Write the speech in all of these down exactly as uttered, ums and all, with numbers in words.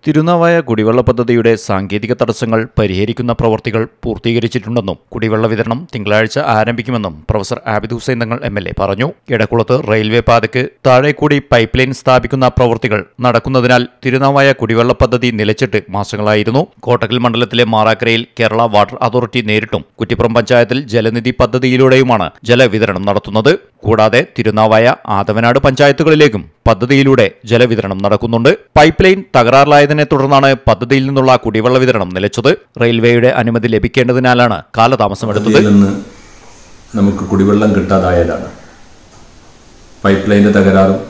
തിരുനാവായ കുടിവെള്ള പദ്ധതിയുടെ സാങ്കേതിക തടസ്സങ്ങൾ പരിഹരിക്കുന്ന പ്രവൃത്തികൾ പൂർത്തീകരിച്ചിട്ടുണ്ടെന്നും കുടിവെള്ള വിതരണം തിങ്കളാഴ്ച ആരംഭിക്കുമെന്നും professor Abid Hussain Thangal M L A പറഞ്ഞു. എടക്കുളത്ത് റെയിൽവേ പാതയ്ക്ക് താഴെക്കൂടി പൈപ്പ് ലൈൻ സ്ഥാപിക്കുന്ന പ്രവൃത്തികൾ നടക്കുന്നതിനാൽ തിരുനാവായ കുടിവെള്ള പദ്ധതി നിലച്ചിട്ട് മാസങ്ങളായിരുന്നു. കോട്ടക്കൽ മണ്ഡലത്തിലെ മാറാക്കരയിൽ കേരള വാട്ടർ അതോറിറ്റി നേരിട്ടും കുറ്റിപ്പുറം പഞ്ചായത്തിൽ ജലനിധി പദ്ധതിയിലൂടെയുമാണ് ജലവിതരണം നടത്തുന്നത്. കൂടാതെ തിരുനാവായ ആദവനാട് പഞ്ചായത്തുകളിലേക്കും പദ്ധതിയിലൂടെ ജലവിതരണം നടക്കുന്നുണ്ട്. പൈപ്പ് ലൈൻ തകരാറിലായതിനെ തുടർന്നാണ് പദ്ധതിയിൽ നിന്നുള്ള കുടിവെള്ള വിതരണം നിലച്ചത്. റെയിൽവേയുടെ അനുമതി ലഭിക്കേണ്ടതിനാലാണ് കാലതാമസമെടുത്തത്. നമുക്ക് കുടിവെള്ളം കിട്ടാതായതാണ് പൈപ്പ് ലൈനിന്റെ തകരാറും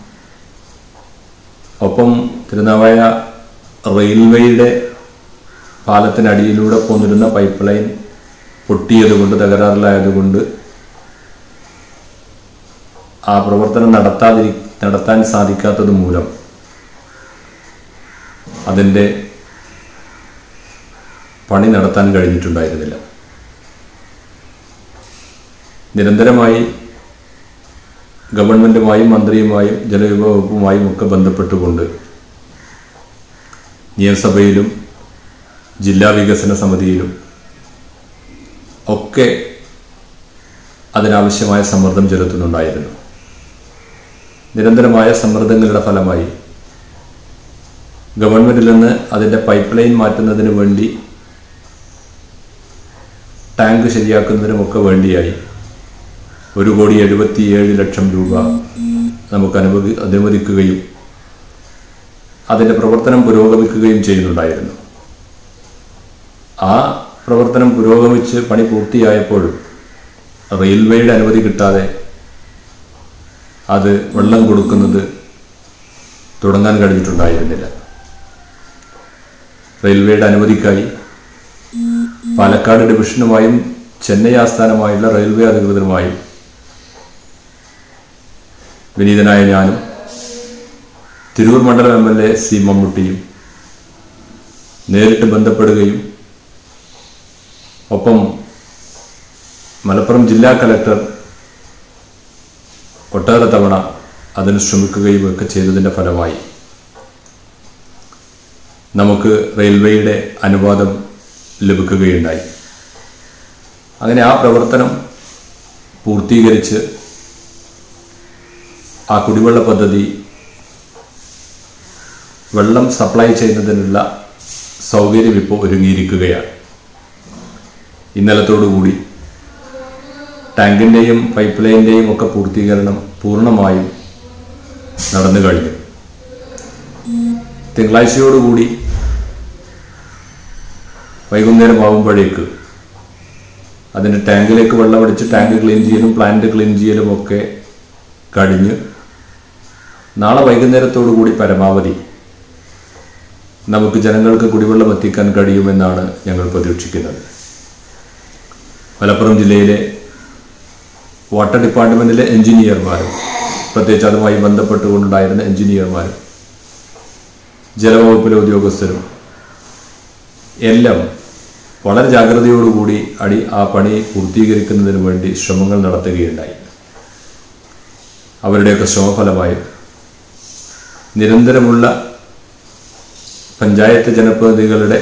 ഒപ്പം തിരുനാവായ റെയിൽവേയുടെ പാലത്തിനടിയിലൂടെ പോന്നിരുന്ന പൈപ്പ് ലൈൻ പൊട്ടിയതുകൊണ്ട് തകരാറിലായതുകൊണ്ട് ആ പ്രവർത്തനം നടത്താതിരി നടത്താൻ സാധിക്കാത്തത് മൂലം അതിൻ്റെ പണി നടത്താൻ കഴിഞ്ഞിട്ടുണ്ടായിരുന്നില്ല. നിരന്തരമായി ഗവൺമെൻറ്റുമായും മന്ത്രിയുമായും ജലവിഭവ വകുപ്പുമായും ഒക്കെ ബന്ധപ്പെട്ടുകൊണ്ട് നിയമസഭയിലും ജില്ലാ വികസന സമിതിയിലും ഒക്കെ അതിനാവശ്യമായ സമ്മർദ്ദം ചെലുത്തുന്നുണ്ടായിരുന്നു. നിരന്തരമായ സമ്മർദ്ദങ്ങളുടെ ഫലമായി ഗവൺമെന്റിൽ നിന്ന് അതിൻ്റെ പൈപ്പ് ലൈൻ മാറ്റുന്നതിന് വേണ്ടി ടാങ്ക് ശരിയാക്കുന്നതിനുമൊക്കെ വേണ്ടിയായി ഒരു കോടി എഴുപത്തിയേഴ് ലക്ഷം രൂപ നമുക്ക് അനുമതി അനുവദിക്കുകയും അതിൻ്റെ പ്രവർത്തനം പുരോഗമിക്കുകയും ചെയ്യുന്നുണ്ടായിരുന്നു. ആ പ്രവർത്തനം പുരോഗമിച്ച് പണി പൂർത്തിയായപ്പോഴും റെയിൽവേയുടെ അനുമതി കിട്ടാതെ അത് വെള്ളം കൊടുക്കുന്നത് തുടങ്ങാൻ കഴിഞ്ഞിട്ടുണ്ടായിരുന്നില്ല. റെയിൽവേയുടെ അനുമതിക്കായി പാലക്കാട് ഡിവിഷനുമായും ചെന്നൈ ആസ്ഥാനമായുള്ള റെയിൽവേ അധികൃതരുമായും വിനീതനായ ഞാനും തിരൂർ മണ്ഡലം എം എൽ എ സി മമ്മൂട്ടിയും നേരിട്ട് ബന്ധപ്പെടുകയും ഒപ്പം മലപ്പുറം ജില്ലാ കലക്ടർ ഒട്ടേറെ തവണ അതിന് ശ്രമിക്കുകയും ഒക്കെ ചെയ്തതിൻ്റെ ഫലമായി നമുക്ക് റെയിൽവേയുടെ അനുവാദം ലഭിക്കുകയുണ്ടായി. അങ്ങനെ ആ പ്രവർത്തനം പൂർത്തീകരിച്ച് ആ കുടിവെള്ള പദ്ധതി വെള്ളം സപ്ലൈ ചെയ്യുന്നതിനുള്ള സൗകര്യം ഇപ്പോൾ ഒരുങ്ങിയിരിക്കുകയാണ്. ഇന്നലത്തോടുകൂടി ടാങ്കിൻ്റെയും പൈപ്പ് ലൈനിൻ്റെയും ഒക്കെ പൂർത്തീകരണം പൂർണ്ണമായും നടന്നു കഴിഞ്ഞു. തിങ്കളാഴ്ചയോടുകൂടി വൈകുന്നേരം ആവുമ്പോഴേക്ക് അതിൻ്റെ ടാങ്കിലേക്ക് വെള്ളമടിച്ച് ടാങ്ക് ക്ലീൻ ചെയ്യലും പ്ലാന്റ് ക്ലീൻ ചെയ്യലും ഒക്കെ കഴിഞ്ഞ് നാളെ വൈകുന്നേരത്തോടു കൂടി പരമാവധി നമുക്ക് ജനങ്ങൾക്ക് കുടിവെള്ളം എത്തിക്കാൻ കഴിയുമെന്നാണ് ഞങ്ങൾ പ്രതീക്ഷിക്കുന്നത്. മലപ്പുറം ജില്ലയിലെ വാട്ടർ ഡിപ്പാർട്ട്മെൻറ്റിലെ എഞ്ചിനീയർമാരും പ്രത്യേകിച്ച് അതുമായി ബന്ധപ്പെട്ടുകൊണ്ടുണ്ടായിരുന്ന എഞ്ചിനീയർമാരും ജലവകുപ്പിലെ ഉദ്യോഗസ്ഥരും എല്ലാം വളരെ ജാഗ്രതയോടുകൂടി അടി ആ പണി പൂർത്തീകരിക്കുന്നതിന് വേണ്ടി ശ്രമങ്ങൾ നടത്തുകയുണ്ടായി. അവരുടെയൊക്കെ ശ്രമഫലമായി നിരന്തരമുള്ള പഞ്ചായത്ത് ജനപ്രതിനിധികളുടെ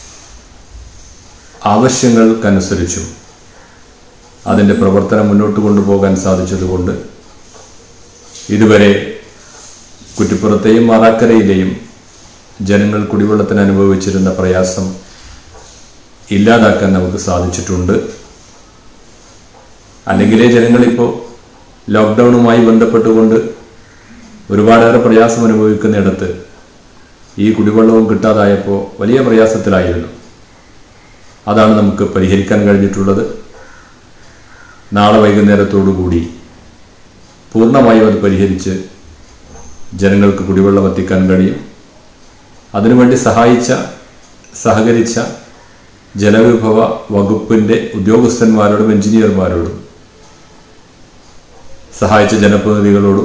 ആവശ്യങ്ങൾക്കനുസരിച്ചും അതിൻ്റെ പ്രവർത്തനം മുന്നോട്ട് കൊണ്ടുപോകാൻ സാധിച്ചതുകൊണ്ട് ഇതുവരെ കുറ്റിപ്പുറത്തെയും മാറാക്കരയിലെയും ജനങ്ങൾ കുടിവെള്ളത്തിന് അനുഭവിച്ചിരുന്ന പ്രയാസം ഇല്ലാതാക്കാൻ നമുക്ക് സാധിച്ചിട്ടുണ്ട്. അല്ലെങ്കിലേ ജനങ്ങളിപ്പോൾ ലോക്ക്ഡൗണുമായി ബന്ധപ്പെട്ടുകൊണ്ട് ഒരുപാടേറെ പ്രയാസം അനുഭവിക്കുന്നിടത്ത് ഈ കുടിവെള്ളവും കിട്ടാതായപ്പോൾ വലിയ പ്രയാസത്തിലായിരുന്നു. അതാണ് നമുക്ക് പരിഹരിക്കാൻ കഴിഞ്ഞിട്ടുള്ളത്. നാളെ വൈകുന്നേരത്തോടുകൂടി പൂർണ്ണമായും അത് പരിഹരിച്ച് ജനങ്ങൾക്ക് കുടിവെള്ളം എത്തിക്കാൻ കഴിയും. അതിനുവേണ്ടി സഹായിച്ച സഹകരിച്ച ജലവിഭവ വകുപ്പിൻ്റെ ഉദ്യോഗസ്ഥന്മാരോടും എഞ്ചിനീയർമാരോടും സഹായിച്ച ജനപ്രതിനിധികളോടും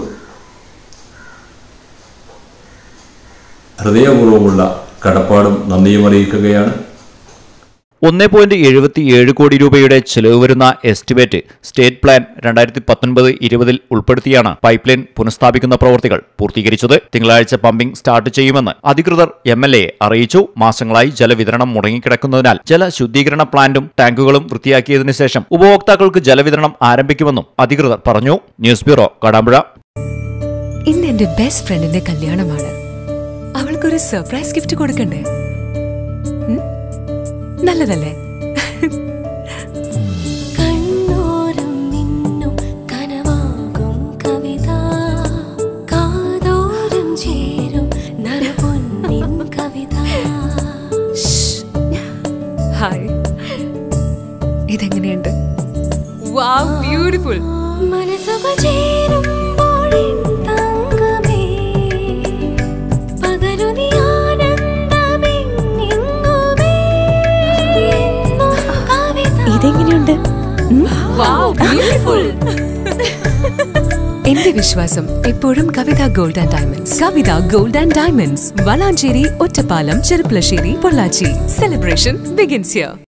ഹൃദയപൂർവ്വമുള്ള കടപ്പാടും നന്ദിയും അറിയിക്കുകയാണ്. ഒന്നേ പോയിന്റ് എഴുപത്തിയേഴ് കോടി രൂപയുടെ ചെലവ് വരുന്ന എസ്റ്റിമേറ്റ് സ്റ്റേറ്റ് പ്ലാൻ രണ്ടായിരത്തി പത്തൊൻപത് ഇരുപതിൽ ഉൾപ്പെടുത്തിയാണ് പൈപ്പ് ലൈൻ പുനഃസ്ഥാപിക്കുന്ന പ്രവൃത്തികൾ പൂർത്തീകരിച്ചത്. തിങ്കളാഴ്ച പമ്പിംഗ് സ്റ്റാർട്ട് ചെയ്യുമെന്ന് അധികൃതർ എം എൽ എയെ അറിയിച്ചു. മാസങ്ങളായി ജലവിതരണം മുടങ്ങിക്കിടക്കുന്നതിനാൽ ജലശുദ്ധീകരണ പ്ലാന്റും ടാങ്കുകളും വൃത്തിയാക്കിയതിനു ശേഷം ഉപഭോക്താക്കൾക്ക് ജലവിതരണം ആരംഭിക്കുമെന്നും അധികൃതർ പറഞ്ഞു. News bureau, Kadampuzha. ഇന്ന് എന്റെ ബെസ്റ്റ് ഫ്രണ്ടിന്റെ കല്യാണമാണ്. അവൾക്കൊരു സർപ്രൈസ് ഗിഫ്റ്റ് കൊടുക്കണ്ടേ? നല്ലതല്ലേ? ഹായ്, ഇതെങ്ങനെയുണ്ട്? Wow, beautiful. ഇതെങ്ങനെയുണ്ട്? എന്റെ വിശ്വാസം എപ്പോഴും Kavitha gold and diamonds. Kavitha gold and diamonds, Valanchery, Ottapalam, Cherpulassery, Pollachi. Celebration begins here.